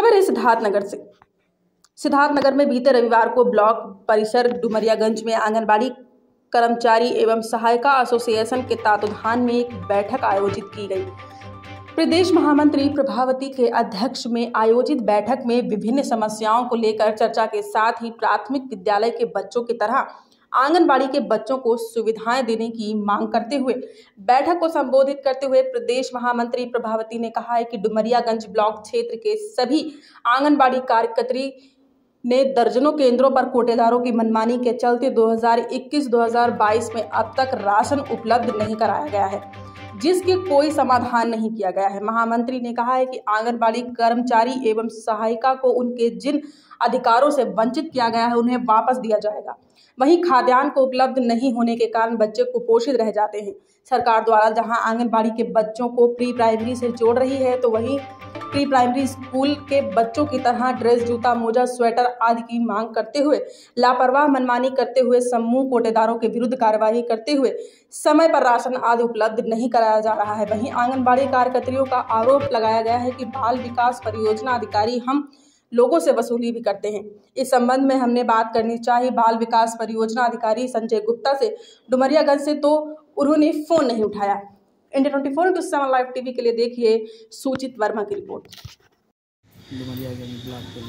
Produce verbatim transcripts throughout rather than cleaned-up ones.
खबर है सिद्धार्थनगर से। सिद्धार्थनगर में बीते रविवार को ब्लॉक परिसर डुमरियागंज में आंगनबाड़ी कर्मचारी एवं सहायिका एसोसिएशन के तत्वावधान में एक बैठक आयोजित की गई। प्रदेश महामंत्री प्रभावती के अध्यक्ष में आयोजित बैठक में विभिन्न समस्याओं को लेकर चर्चा के साथ ही प्राथमिक विद्यालय के बच्चों की तरह आंगनबाड़ी के बच्चों को सुविधाएं देने की मांग करते हुए बैठक को संबोधित करते हुए प्रदेश महामंत्री प्रभावती ने कहा है कि डुमरियागंज ब्लॉक क्षेत्र के सभी आंगनबाड़ी कार्यकर्त्री ने दर्जनों केंद्रों पर कोटेदारों की मनमानी के चलते दो हज़ार इक्कीस दो हज़ार बाईस में अब तक राशन उपलब्ध नहीं कराया गया है, जिसके कोई समाधान नहीं किया गया है। महामंत्री ने कहा है कि आंगनबाड़ी कर्मचारी एवं सहायिका को उनके जिन अधिकारों से वंचित किया गया है उन्हें वापस दिया जाएगा। वहीं खाद्यान्न को उपलब्ध नहीं होने के कारण बच्चे कुपोषित रह जाते हैं। सरकार द्वारा जहां आंगनबाड़ी के बच्चों को प्री प्राइमरी से जोड़ रही है, तो वहीं प्री प्राइमरी स्कूल के बच्चों की तरह ड्रेस, जूता, मोजा, स्वेटर आदि की मांग करते हुए लापरवाह मनमानी करते हुए समूह कोटेदारों के विरुद्ध कार्रवाई करते हुए समय पर राशन आदि उपलब्ध नहीं कराया जा रहा है। वहीं आंगनबाड़ी कार्यकर्तियों का आरोप लगाया गया है कि बाल विकास परियोजना अधिकारी हम लोगों से वसूली भी करते हैं। इस संबंध में हमने बात करनी चाहिए बाल विकास परियोजना अधिकारी संजय गुप्ता से डुमरियागंज से, तो उन्होंने फोन नहीं उठाया। India twenty four into seven live TV के लिए देखिए सूचित वर्मा की रिपोर्ट। डुमरियागंज ब्लॉक के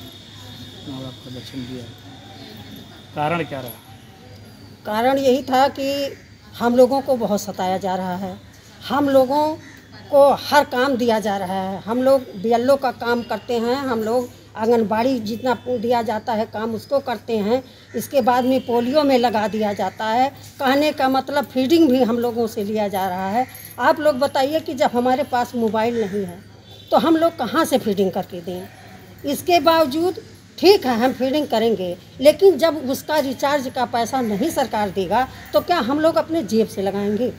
लिए आप प्रदर्शन किया, कारण क्या रहा? कारण यही था कि हम लोगों को बहुत सताया जा रहा है, हम लोगों को हर काम दिया जा रहा है। हम लोग बीएलओ का काम करते हैं, हम लोग आंगनबाड़ी जितना दिया जाता है काम उसको करते हैं। इसके बाद में पोलियो में लगा दिया जाता है। कहने का मतलब फीडिंग भी हम लोगों से लिया जा रहा है। आप लोग बताइए कि जब हमारे पास मोबाइल नहीं है तो हम लोग कहाँ से फीडिंग करके दें? इसके बावजूद ठीक है हम फीडिंग करेंगे, लेकिन जब उसका रिचार्ज का पैसा नहीं सरकार देगा तो क्या हम लोग अपने जेब से लगाएंगे?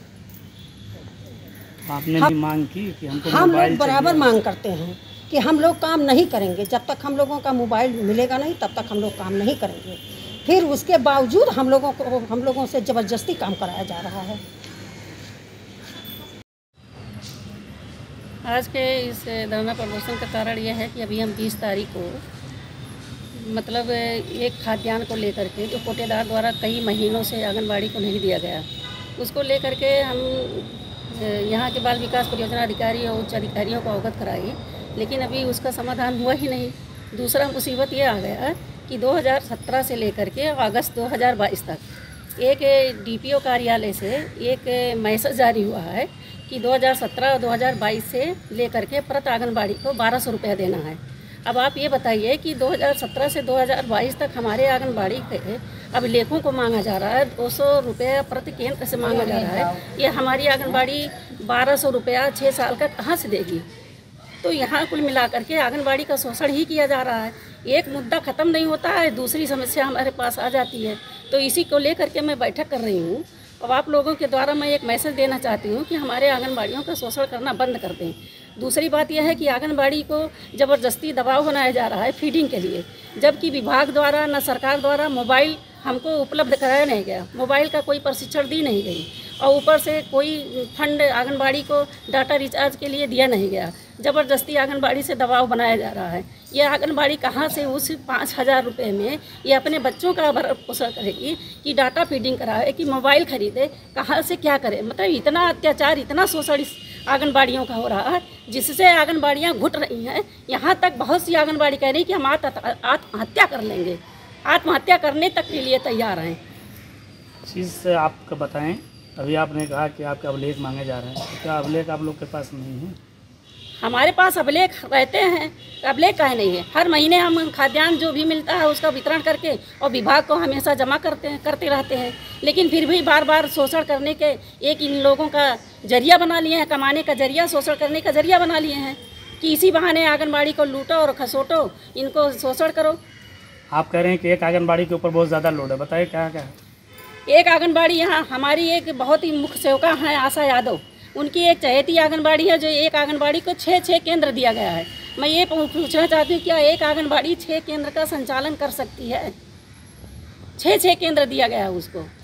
आपने भी मांग की कि हमको हम मोबाइल लोग बराबर मांग करते हैं कि हम लोग काम नहीं करेंगे जब तक हम लोगों का मोबाइल मिलेगा नहीं, तब तक हम लोग काम नहीं करेंगे। फिर उसके बावजूद हम लोगों को हम लोगों से ज़बरदस्ती काम कराया जा रहा है। आज के इस धरना प्रदर्शन का कारण यह है कि अभी हम बीस तारीख को मतलब एक खाद्यान्न को लेकर के जो कोटेदार द्वारा कई महीनों से आंगनबाड़ी को नहीं दिया गया, उसको लेकर के हम यहाँ के बाल विकास परियोजना अधिकारी और उच्च अधिकारियों को अवगत कराई, लेकिन अभी उसका समाधान हुआ ही नहीं। दूसरा मुसीबत ये आ गया कि दो हज़ार सत्रह से लेकर के अगस्त दो हज़ार बाईस तक एक डीपीओ कार्यालय से एक मैसेज जारी हुआ है कि दो हज़ार सत्रह और दो हज़ार बाईस से लेकर के प्रति आंगनबाड़ी को बारह सौ रुपया देना है। अब आप ये बताइए कि दो हज़ार सत्रह से दो हज़ार बाईस तक हमारे आंगनबाड़ी के अभिलेखों को मांगा जा रहा है दो सौ रुपये प्रति केंद्र से मांगा जा रहा है। ये हमारी आंगनबाड़ी बारह सौ रुपया छः साल का कहाँ से देगी? तो यहाँ कुल मिलाकर के आंगनबाड़ी का शोषण ही किया जा रहा है। एक मुद्दा ख़त्म नहीं होता है, दूसरी समस्या हमारे पास आ जाती है। तो इसी को लेकर के मैं बैठक कर रही हूँ। अब आप लोगों के द्वारा मैं एक मैसेज देना चाहती हूँ कि हमारे आंगनबाड़ियों का शोषण करना बंद कर दें। दूसरी बात यह है कि आंगनबाड़ी को ज़बरदस्ती दबाव बनाया जा रहा है फीडिंग के लिए, जबकि विभाग द्वारा न सरकार द्वारा मोबाइल हमको उपलब्ध कराया नहीं गया, मोबाइल का कोई प्रशिक्षण दी नहीं गई, और ऊपर से कोई फंड आंगनबाड़ी को डाटा रिचार्ज के लिए दिया नहीं गया। ज़बरदस्ती आंगनबाड़ी से दबाव बनाया जा रहा है। ये आंगनबाड़ी कहाँ से उस पाँच हज़ार रुपये में ये अपने बच्चों का भरण पोषण करेगी कि डाटा फीडिंग कराए कि मोबाइल खरीदे? कहाँ से क्या करे? मतलब इतना अत्याचार, इतना शोषण इस आंगनबाड़ियों का हो रहा है जिससे आंगनबाड़ियाँ घुट रही हैं। यहाँ तक बहुत सी आंगनबाड़ी कह रही कि हम आत्महत्या कर लेंगे, आत्महत्या करने तक के लिए तैयार हैं। चीज़ आपको बताएं, अभी आपने कहा कि आपके अभिलेख मांगे जा रहे हैं, तो क्या अभिलेख आप लोग के पास नहीं है? हमारे पास अभिलेख रहते हैं, अभिलेख काहे नहीं है? हर महीने हम खाद्यान्न जो भी मिलता है उसका वितरण करके और विभाग को हमेशा जमा करते हैं करते रहते हैं, लेकिन फिर भी बार बार शोषण करने के एक इन लोगों का जरिया बना लिए हैं, कमाने का जरिया, शोषण करने का जरिया बना लिए हैं कि इसी बहाने आंगनबाड़ी को लूटो और खसोटो, इनको शोषण करो। आप कह रहे हैं कि एक आंगनबाड़ी के ऊपर बहुत ज़्यादा लोड है, बताइए क्या क्या है? एक आंगनबाड़ी यहाँ हमारी एक बहुत ही मुख्य सेविका है आशा यादव, उनकी एक चहेती आंगनबाड़ी है जो एक आंगनबाड़ी को छः छः केंद्र दिया गया है। मैं ये पूछना चाहती हूँ क्या एक आंगनबाड़ी छः केंद्र का संचालन कर सकती है? छः छः केंद्र दिया गया है उसको।